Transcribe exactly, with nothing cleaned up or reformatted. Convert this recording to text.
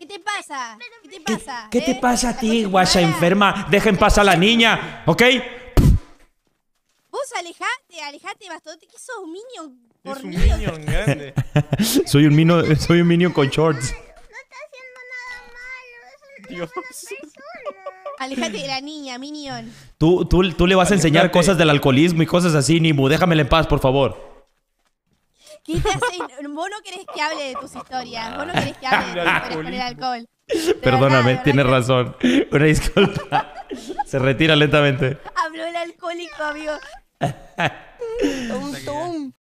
te pasa? ¿Qué te ¿Qué, pasa? qué ¿eh? te pasa a La ti, concha de tu guaya hermana. enferma? Dejen pasar a la niña, ¿ok? Vos alejate, alejate, mastodonte. ¿Qué sos, un minion? Por Es un niño. minion grande. soy un mino, soy un minion con shorts. No está haciendo nada malo. Es una Dios. buena persona. Alejate de la niña, minion. Tú, tú, tú le vas a enseñar Alejate. cosas del alcoholismo y cosas así, Nimu. Déjamela en paz, por favor. ¿Qué te hace? Vos no querés que hable de tus historias. Vos no querés que hable de tus historias con el alcohol. De Perdóname, verdad, de tienes verdad razón. Una disculpa. Se retira lentamente. que Habló el alcohólico, amigo. Tum, tum.